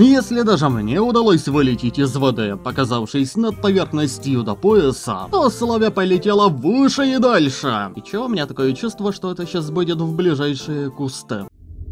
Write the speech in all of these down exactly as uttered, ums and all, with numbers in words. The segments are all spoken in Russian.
Если даже мне удалось вылететь из воды, показавшись над поверхностью до пояса, то Славя полетела выше и дальше. И чё, у меня такое чувство, что это сейчас будет в ближайшие кусты.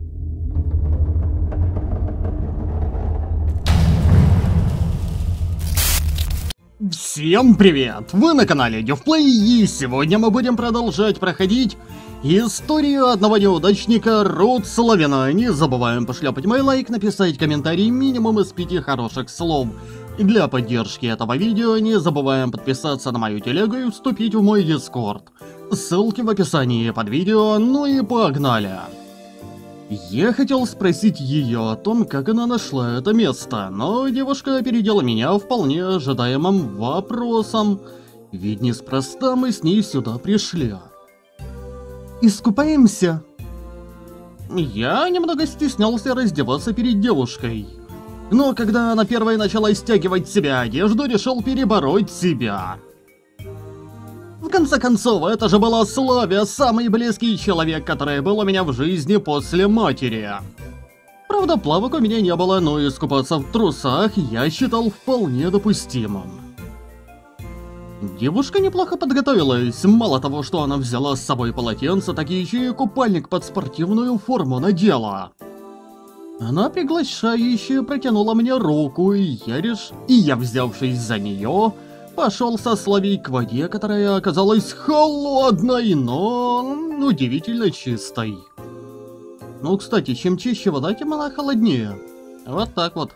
Всем привет! Вы на канале Дювплей, и сегодня мы будем продолжать проходить историю одного неудачника Род Славина. Не забываем пошляпать мой лайк, написать комментарий минимум из пяти хороших слов. И для поддержки этого видео не забываем подписаться на мою телегу и вступить в мой дискорд. Ссылки в описании под видео, ну и погнали! Я хотел спросить ее о том, как она нашла это место, но девушка опередила меня вполне ожидаемым вопросом, ведь неспроста мы с ней сюда пришли. Искупаемся? Я немного стеснялся раздеваться перед девушкой, но когда она первой начала стягивать с себя одежду, решил перебороть себя. В конце концов, это же была Славя, самый близкий человек, который был у меня в жизни после матери. Правда, плавок у меня не было, но искупаться в трусах я считал вполне допустимым. Девушка неплохо подготовилась, мало того, что она взяла с собой полотенце, так еще и купальник под спортивную форму надела. Она приглашающе протянула мне руку, и я реш... и я, взявшись за нее, пошел со Славей к воде, которая оказалась холодной, но удивительно чистой. Ну, кстати, чем чище вода, тем она холоднее. Вот так вот.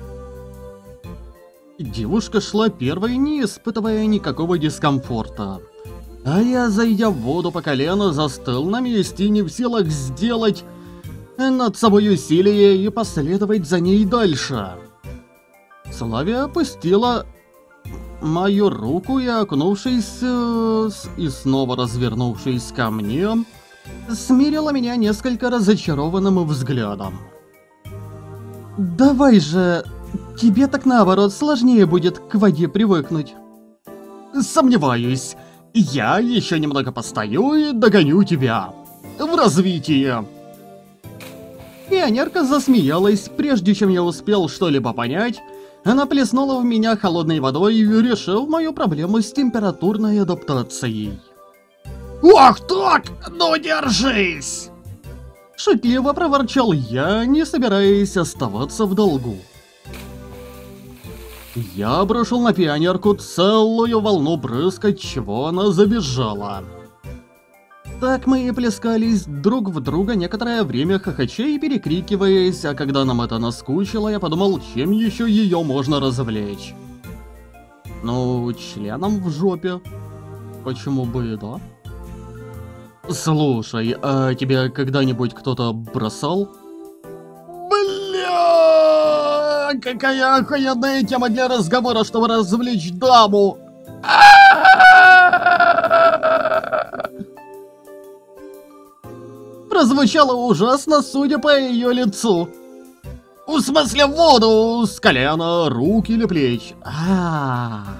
Девушка шла первой, не испытывая никакого дискомфорта. А я, зайдя в воду по колено, застыл на месте, не в силах сделать над собой усилие и последовать за ней дальше. Славя опустила мою руку и, окунувшись э, и снова развернувшись ко мне, смирила меня несколько разочарованным взглядом. «Давай же, тебе так наоборот сложнее будет к воде привыкнуть». «Сомневаюсь, я еще немного постою и догоню тебя в развитии». Пионерка засмеялась, прежде чем я успел что-либо понять. Она плеснула в меня холодной водой и решил мою проблему с температурной адаптацией. «Ох так! Ну держись!» Шутливо проворчал я, не собираясь оставаться в долгу. Я обрушил на пионерку целую волну брызг, от чего она забежала. Так мы и плескались друг в друга некоторое время, хохоча и перекрикиваясь, а когда нам это наскучило, я подумал, чем еще ее можно развлечь. Ну, членом в жопе. Почему бы и да? Слушай, а тебя когда-нибудь кто-то бросал? Бля, какая охуенная тема для разговора, чтобы развлечь даму! Прозвучало ужасно, судя по ее лицу. В смысле, в воду, с колена, рук или плеч. А, -а,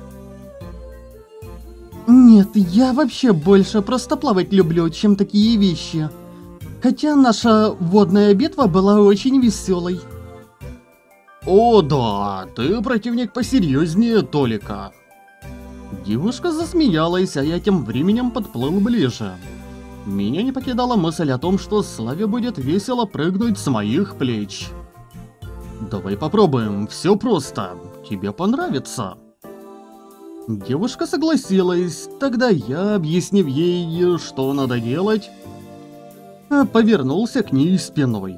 а Нет, я вообще больше просто плавать люблю, чем такие вещи. Хотя наша водная битва была очень веселой. О да, ты противник посерьезнее Толика. Девушка засмеялась, а я тем временем подплыл ближе. Меня не покидала мысль о том, что Славе будет весело прыгнуть с моих плеч. Давай попробуем, все просто, тебе понравится. Девушка согласилась, тогда я, объяснив ей, что надо делать, повернулся к ней спиной.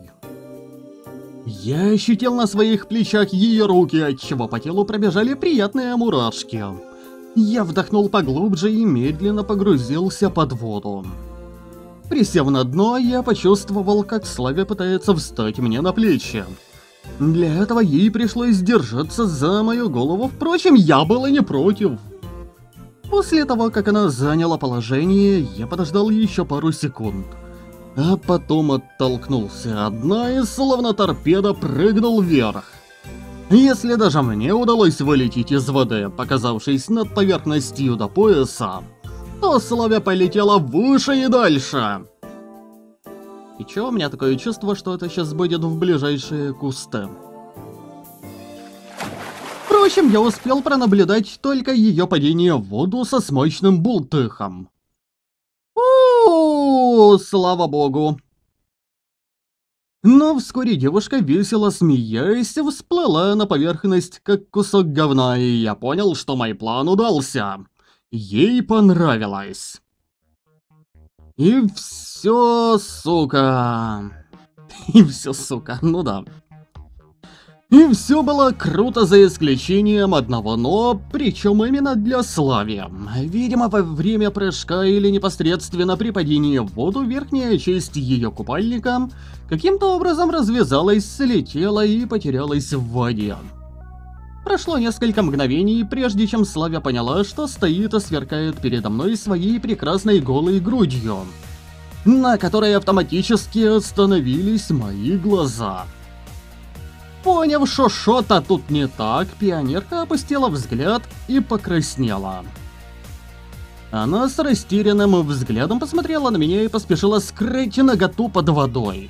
Я ощутил на своих плечах ее руки, отчего по телу пробежали приятные мурашки. Я вдохнул поглубже и медленно погрузился под воду. Присев на дно, я почувствовал, как Славя пытается встать мне на плечи. Для этого ей пришлось держаться за мою голову, впрочем, я был и не против. После того, как она заняла положение, я подождал еще пару секунд. А потом оттолкнулся от дна и словно торпеда прыгнул вверх. Если даже мне удалось вылететь из воды, показавшись над поверхностью до пояса, то Славя полетела выше и дальше. И чё, у меня такое чувство, что это сейчас будет в ближайшие кусты. Впрочем, я успел пронаблюдать только ее падение в воду со смачным бултыхом. О, слава богу. Но вскоре девушка, весело смеясь, всплыла на поверхность, как кусок говна, и я понял, что мой план удался. Ей понравилось. И все, сука. И все, сука, ну да. И все было круто за исключением одного «но», причем именно для Слави. Видимо, во время прыжка или непосредственно при падении в воду верхняя часть ее купальника каким-то образом развязалась, слетела и потерялась в воде. Прошло несколько мгновений, прежде чем Славя поняла, что стоит и сверкает передо мной своей прекрасной голой грудью, на которой автоматически остановились мои глаза. Поняв, что что-то тут не так, пионерка опустила взгляд и покраснела. Она с растерянным взглядом посмотрела на меня и поспешила скрыть наготу под водой.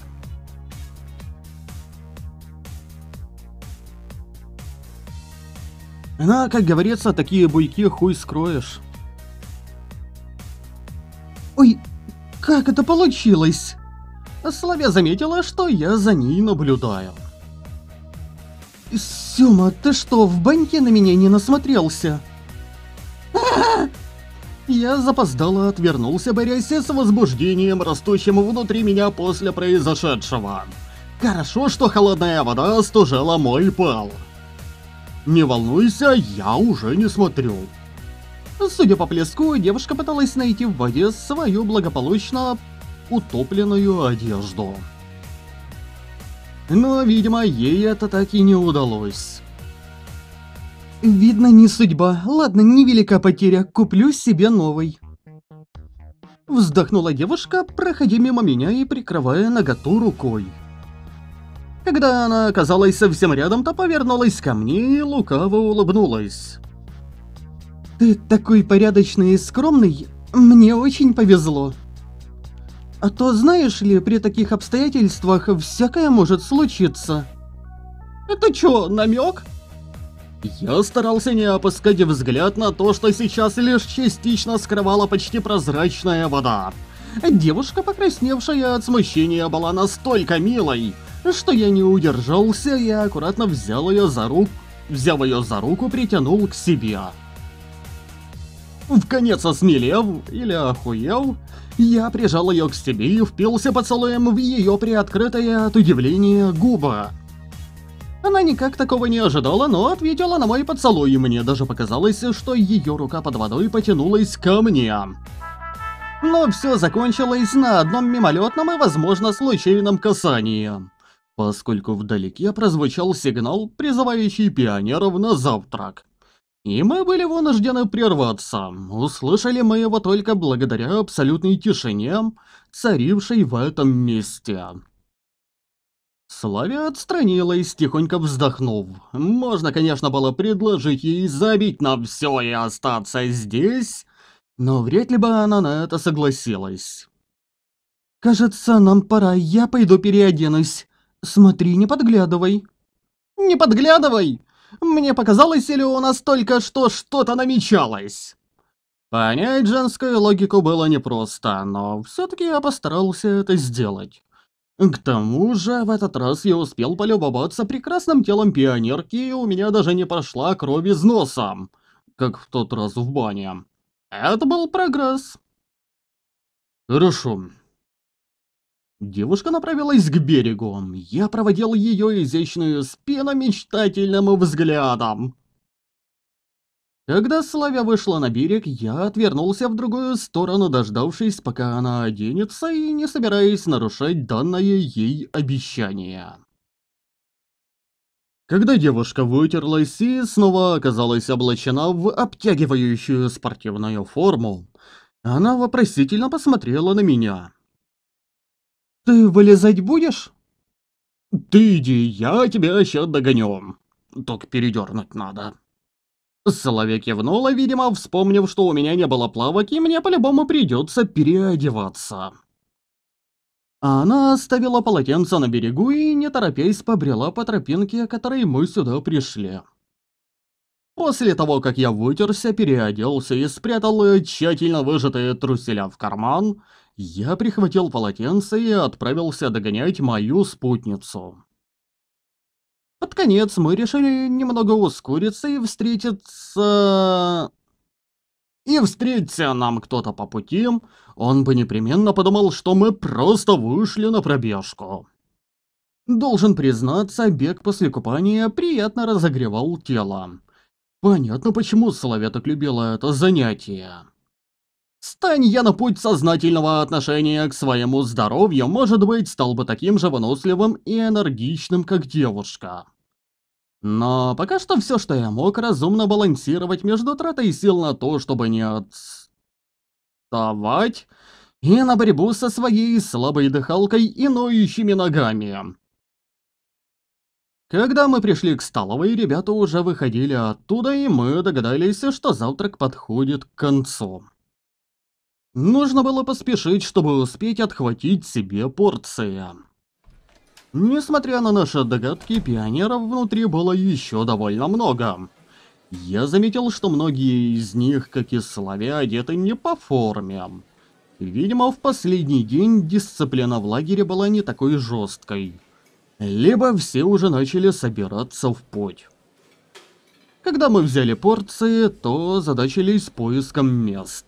Ну, как говорится, такие буйки хуй скроешь. Ой, как это получилось? Славя заметила, что я за ней наблюдаю. Сёма, ты что, в баньке на меня не насмотрелся? Я запоздало отвернулся, борясь с возбуждением, растущим внутри меня после произошедшего. Хорошо, что холодная вода остужала мой пал. Не волнуйся, я уже не смотрю. Судя по плеску, девушка пыталась найти в воде свою благополучно утопленную одежду. Но, видимо, ей это так и не удалось. Видно, не судьба. Ладно, невелика потеря, куплю себе новый. Вздохнула девушка, проходя мимо меня и прикрывая наготу рукой. Когда она оказалась совсем рядом, то повернулась ко мне и лукаво улыбнулась. Ты такой порядочный и скромный, мне очень повезло. А то, знаешь ли, при таких обстоятельствах всякое может случиться. Это чё, намёк? Я старался не опускать взгляд на то, что сейчас лишь частично скрывала почти прозрачная вода. Девушка, покрасневшая от смущения, была настолько милой, что я не удержался и аккуратно взял её за руку, взяв её за руку, притянул к себе. Вконец осмелев, или охуел, я прижал её к себе и впился поцелуем в её приоткрытые от удивления губы. Она никак такого не ожидала, но ответила на мой поцелуй, и мне даже показалось, что её рука под водой потянулась ко мне. Но всё закончилось на одном мимолетном и, возможно, случайном касании, поскольку вдалеке прозвучал сигнал, призывающий пионеров на завтрак. И мы были вынуждены прерваться. Услышали мы его только благодаря абсолютной тишине, царившей в этом месте. Славя отстранилась, тихонько вздохнув. Можно, конечно, было предложить ей забить на всё и остаться здесь, но вряд ли бы она на это согласилась. «Кажется, нам пора, я пойду переоденусь. Смотри, не подглядывай». «Не подглядывай! Мне показалось, или у нас только что что-то намечалось?» Понять женскую логику было непросто, но всё-таки я постарался это сделать. К тому же, в этот раз я успел полюбоваться прекрасным телом пионерки, и у меня даже не пошла кровь из носа, как в тот раз в бане. Это был прогресс. Хорошо. Девушка направилась к берегу. Я проводил ее изящную спину мечтательным взглядом. Когда Славя вышла на берег, я отвернулся в другую сторону, дождавшись, пока она оденется, и не собираясь нарушать данное ей обещание. Когда девушка вытерлась и снова оказалась облачена в обтягивающую спортивную форму, она вопросительно посмотрела на меня. «Ты вылезать будешь?» «Ты иди, я тебя сейчас догоню. Только передернуть надо». Соловей кивнула, видимо, вспомнив, что у меня не было плавок, и мне по-любому придется переодеваться. Она оставила полотенце на берегу и, не торопясь, побрела по тропинке, которой мы сюда пришли. После того, как я вытерся, переоделся и спрятал тщательно выжатые труселя в карман, я прихватил полотенце и отправился догонять мою спутницу. Под конец мы решили немного ускориться и встретиться... И встретиться нам кто-то по пути, он бы непременно подумал, что мы просто вышли на пробежку. Должен признаться, бег после купания приятно разогревал тело. Понятно, почему Славя так любила это занятие. Стань я на путь сознательного отношения к своему здоровью, может быть, стал бы таким же выносливым и энергичным, как девушка. Но пока что все, что я мог, разумно балансировать между тратой сил на то, чтобы не отставать, и на борьбу со своей слабой дыхалкой и ноющими ногами. Когда мы пришли к столовой, ребята уже выходили оттуда, и мы догадались, что завтрак подходит к концу. Нужно было поспешить, чтобы успеть отхватить себе порции. Несмотря на наши догадки, пионеров внутри было еще довольно много. Я заметил, что многие из них, как и Славя, одеты не по форме. Видимо, в последний день дисциплина в лагере была не такой жесткой. Либо все уже начали собираться в путь. Когда мы взяли порции, то задачились поиском мест.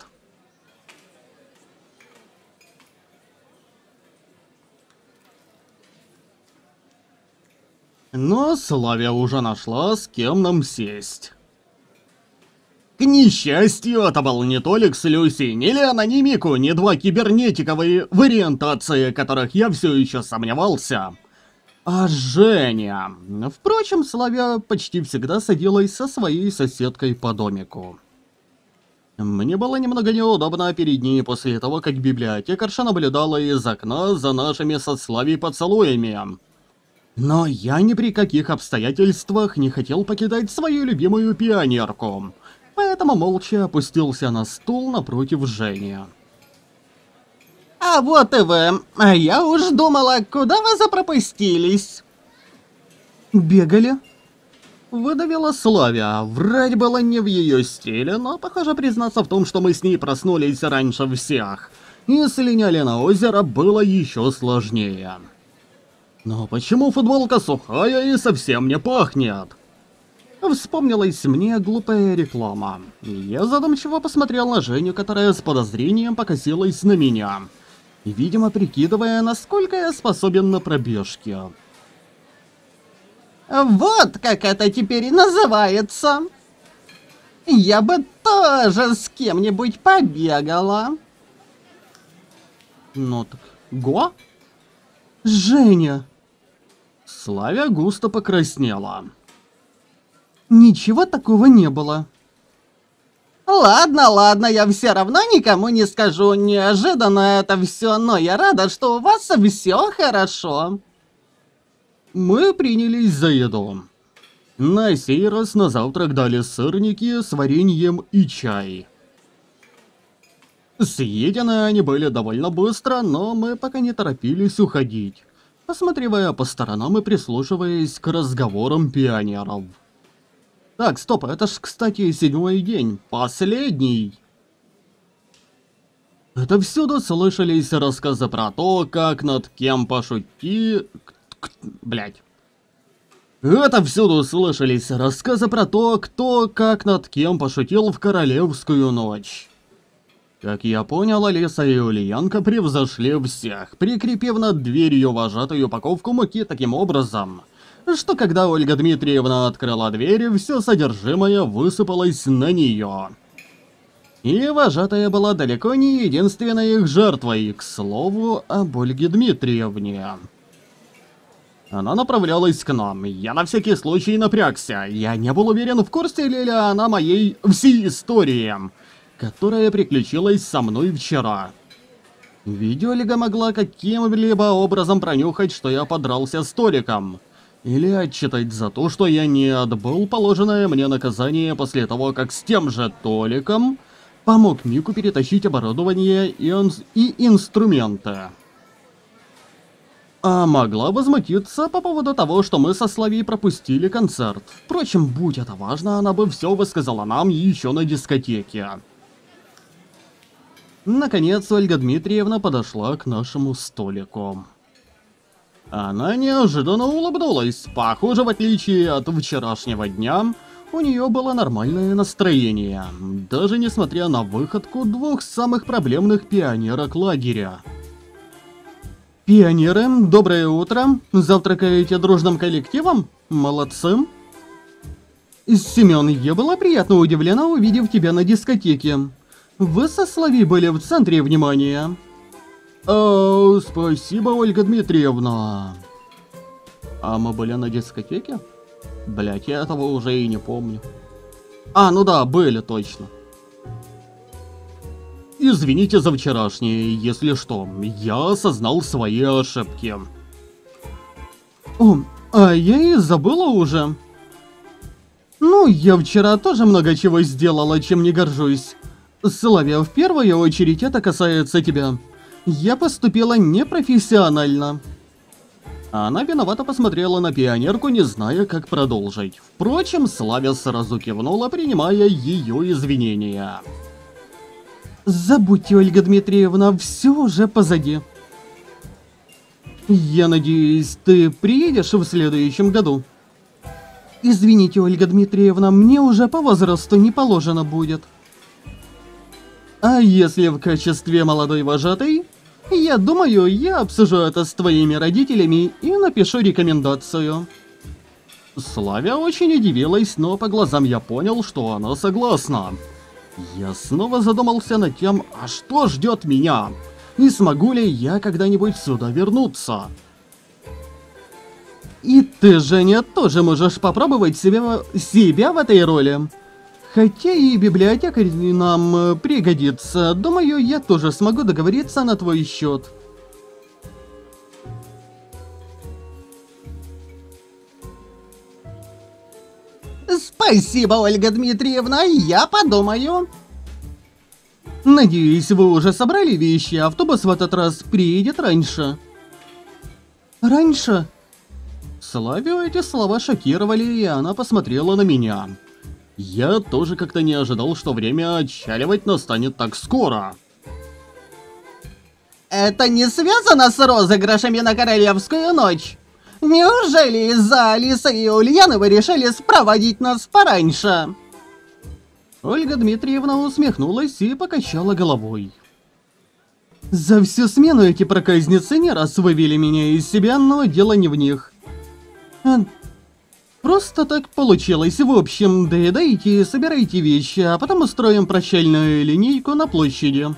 Но Славя уже нашла, с кем нам сесть. К несчастью, это был не Толик с Люси, ни Лена, ни Мику, ни два кибернетиковые в ориентации, которых я все еще сомневался. А Женя. Впрочем, Славя почти всегда садилась со своей соседкой по домику. Мне было немного неудобно перед ней после того, как библиотекарша наблюдала из окна за нашими со Славей поцелуями. Но я ни при каких обстоятельствах не хотел покидать свою любимую пионерку, поэтому молча опустился на стул напротив Жени. А вот и вы. А я уж думала, куда вы запропастились? Бегали? Выдавила Славя. Врать было не в ее стиле, но, похоже, признаться в том, что мы с ней проснулись раньше всех и слиняли на озеро, было еще сложнее. Но почему футболка сухая и совсем не пахнет? Вспомнилась мне глупая реклама. Я задумчиво посмотрел на Женю, которая с подозрением покосилась на меня, видимо, прикидывая, насколько я способен на пробежки. Вот как это теперь и называется. Я бы тоже с кем-нибудь побегала. Ну так, го? Женя! Славя густо покраснела. Ничего такого не было. Ладно, ладно, я все равно никому не скажу. Неожиданно это все, но я рада, что у вас все хорошо. Мы принялись за еду. На сей раз на завтрак дали сырники с вареньем и чай. Съедены они были довольно быстро, но мы пока не торопились уходить, посматривая по сторонам и прислушиваясь к разговорам пионеров. Так, стоп, это ж, кстати, седьмой день, последний. Это всюду слышались рассказы про то, как над кем пошути... Блять. Это всюду слышались рассказы про то, кто как над кем пошутил в королевскую ночь. Как я понял, Алиса и Ульянка превзошли всех, прикрепив над дверью вожатую упаковку муки таким образом, что когда Ольга Дмитриевна открыла дверь, все содержимое высыпалось на нее. И вожатая была далеко не единственной их жертвой, к слову, об Ольге Дмитриевне. Она направлялась к нам, я на всякий случай напрягся, я не был уверен, в курсе ли она моей всей истории, которая приключилась со мной вчера. Ведь Ольга могла каким-либо образом пронюхать, что я подрался с Толиком, или отчитать за то, что я не отбыл положенное мне наказание после того, как с тем же Толиком помог Мику перетащить оборудование и, и инструменты. А могла возмутиться по поводу того, что мы со Славией пропустили концерт. Впрочем, будь это важно, она бы все высказала нам еще на дискотеке. Наконец, Ольга Дмитриевна подошла к нашему столику. Она неожиданно улыбнулась. Похоже, в отличие от вчерашнего дня, у нее было нормальное настроение, даже несмотря на выходку двух самых проблемных пионерок лагеря. Пионеры, доброе утро. Завтракаете дружным коллективом? Молодцы. Семён, я была приятно удивлена, увидев тебя на дискотеке. Вы со Славей были в центре внимания. О, спасибо, Ольга Дмитриевна. А мы были на дискотеке? Блять, я этого уже и не помню. А, ну да, были точно. Извините за вчерашнее, если что, я осознал свои ошибки. О, а я и забыла уже. Ну, я вчера тоже много чего сделала, чем не горжусь. Славя, в первую очередь это касается тебя. Я поступила непрофессионально. Она виновато посмотрела на пионерку, не зная, как продолжить. Впрочем, Славя сразу кивнула, принимая ее извинения. Забудьте, Ольга Дмитриевна, все уже позади. Я надеюсь, ты приедешь в следующем году? Извините, Ольга Дмитриевна, мне уже по возрасту не положено будет. А если в качестве молодой вожатой? Я думаю, я обсужу это с твоими родителями и напишу рекомендацию. Славя очень удивилась, но по глазам я понял, что она согласна. Я снова задумался над тем, а что ждет меня? И смогу ли я когда-нибудь сюда вернуться? И ты, Женя, тоже можешь попробовать себя, себя в этой роли. Хотя и библиотекарь нам пригодится, думаю, я тоже смогу договориться на твой счет. Спасибо, Ольга Дмитриевна, я подумаю. Надеюсь, вы уже собрали вещи, автобус в этот раз приедет раньше. Раньше? Славию эти слова шокировали, и она посмотрела на меня. Я тоже как-то не ожидал, что время отчаливать настанет так скоро. Это не связано с розыгрышами на Королевскую ночь? Неужели из-за Алисы и Ульяны вы решили спроводить нас пораньше? Ольга Дмитриевна усмехнулась и покачала головой. За всю смену эти проказницы не раз вывели меня из себя, но дело не в них. Просто так получилось. В общем, доедайте, собирайте вещи, а потом устроим прощальную линейку на площади.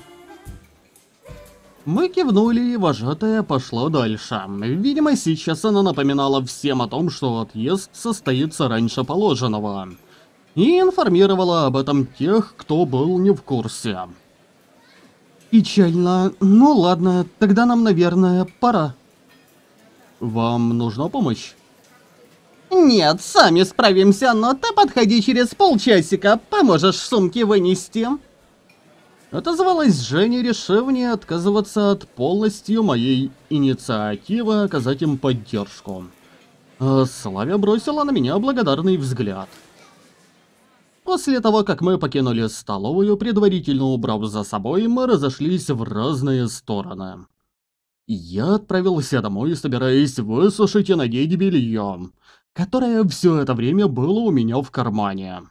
Мы кивнули, и вожатая пошла дальше. Видимо, сейчас она напоминала всем о том, что отъезд состоится раньше положенного. И информировала об этом тех, кто был не в курсе. Печально. Ну ладно, тогда нам, наверное, пора. Вам нужна помощь? Нет, сами справимся, но ты подходи через полчасика, поможешь сумки вынести. Отозвалась Женя, решив не отказываться от полностью моей инициативы оказать им поддержку. А Славя бросила на меня благодарный взгляд. После того, как мы покинули столовую, предварительно убрав за собой, мы разошлись в разные стороны. Я отправился домой, собираясь высушить и надеть белье, которое все это время было у меня в кармане.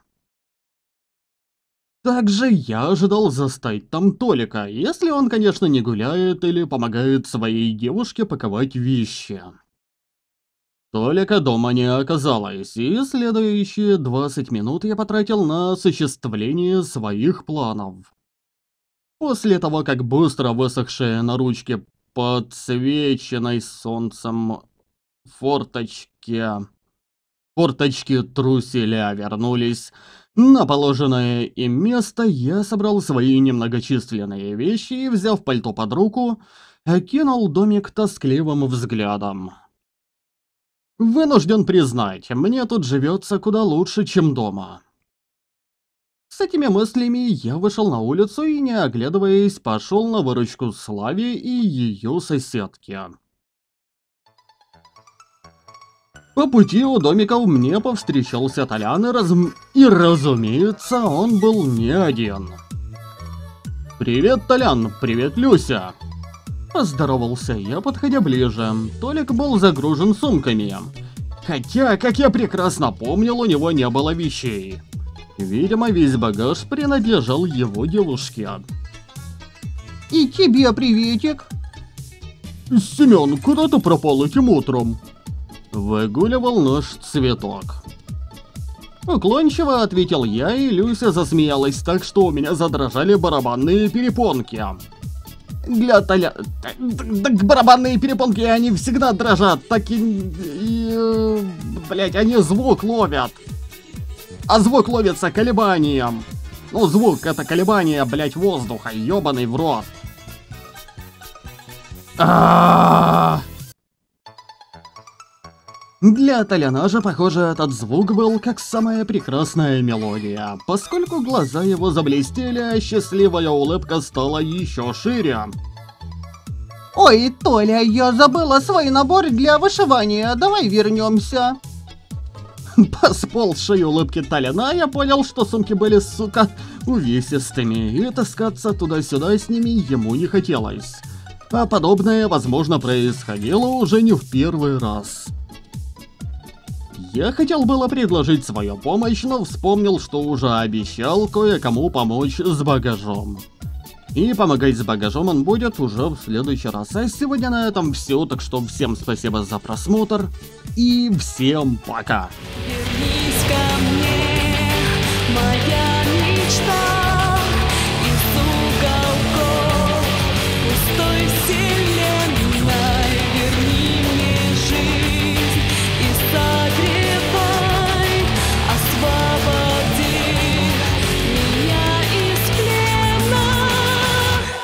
Также я ожидал застать там Толика, если он, конечно, не гуляет или помогает своей девушке паковать вещи. Толика дома не оказалось, и следующие двадцать минут я потратил на осуществление своих планов. После того, как быстро высохшие на ручке подсвеченной солнцем форточки... форточки труселя вернулись на положенное им место, я собрал свои немногочисленные вещи и, взяв пальто под руку, окинул домик тоскливым взглядом. Вынужден признать, мне тут живется куда лучше, чем дома. С этими мыслями я вышел на улицу и, не оглядываясь, пошел на выручку Славе и ее соседке. По пути у домиков мне повстречался Толян, и, раз... и разумеется, он был не один. «Привет, Толян, привет, Люся!» Поздоровался я, подходя ближе. Толик был загружен сумками. Хотя, как я прекрасно помнил, у него не было вещей. Видимо, весь багаж принадлежал его девушке. И тебе приветик. «Семён, куда ты пропал этим утром?» «Выгуливал наш цветок». Уклончиво ответил я, и Люся засмеялась так, что у меня задрожали барабанные перепонки. Для Толя... Так барабанные перепонки, они всегда дрожат, так и... и... Блять, они звук ловят. А звук ловится колебанием. Ну, звук это колебание, блять, воздуха, ёбаный в рот. А-а-а! Для Толяна же, похоже, этот звук был как самая прекрасная мелодия, поскольку глаза его заблестели, а счастливая улыбка стала еще шире. Ой, Толя, я забыла свой набор для вышивания, давай вернемся. По сползшей улыбке Толяна я понял, что сумки были, сука, увесистыми, и таскаться туда-сюда с ними ему не хотелось. А подобное, возможно, происходило уже не в первый раз. Я хотел было предложить свою помощь, но вспомнил, что уже обещал кое-кому помочь с багажом. И помогать с багажом он будет уже в следующий раз. А сегодня на этом все, так что всем спасибо за просмотр и всем пока. Вернись ко мне, моя